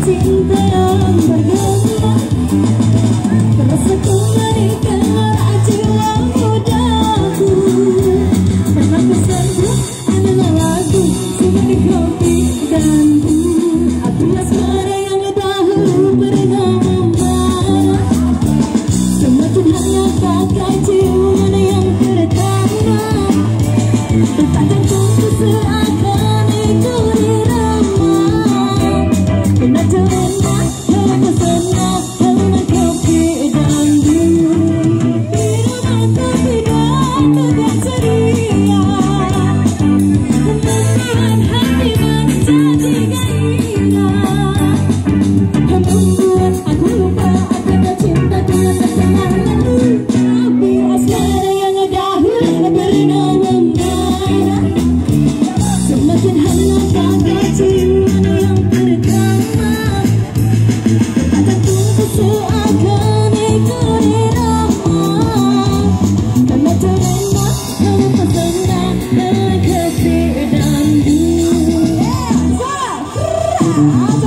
cinta yang bergema, terasa kembali ke jiwa mudaku. Pernah pesanku adalah lagu seperti kopi dan aku asmara yang dahulu pernah membara. Semakin hangat bagai ciuman yang pertama, entah jantungku seakan ikut irama. Pernah terlena, pernah tersenah karena kopi dan irama kopi dan tegak ceria, membuat hati menjadi gairah, membuat aku lupa akan cintaku yang tak pernah lalu. Kopi asmara yang dahulu pernah membara, semakin hangat bagai ciuman yang pertama, entah jantungku seakan ikut irama. Karena terlena, karena tersenah dengan kopi dan